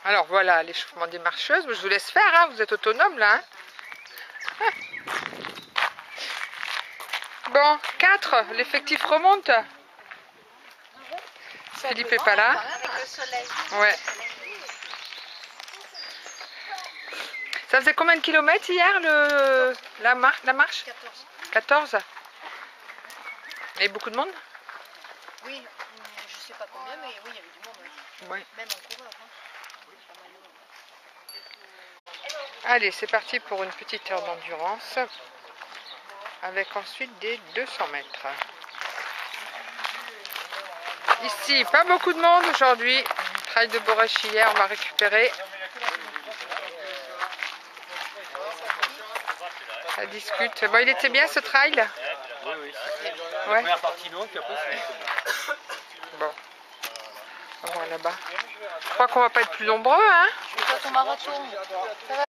Alors voilà l'échauffement des marcheuses. Je vous laisse faire, hein, vous êtes autonome là. Hein. Bon, 4, l'effectif remonte. Philippe est pas là. Ouais. Ça faisait combien de kilomètres hier la marche 14. Et beaucoup de monde? Oui, je sais pas combien, mais oui, il y avait du monde. Oui. Ouais. Même en coureur. Hein. Allez, c'est parti pour une petite heure d'endurance. Avec ensuite des 200 mètres. Ici, pas beaucoup de monde aujourd'hui. Trail de Borèche hier, on va récupérer. Ça discute. Bon, il était bien ce trail? Oui, oui. La Ouais. première partie non, puis après c'est... Bon. On va voir là-bas. Je crois qu'on va pas être plus nombreux, hein? Je vais faire ton marathon. Ça va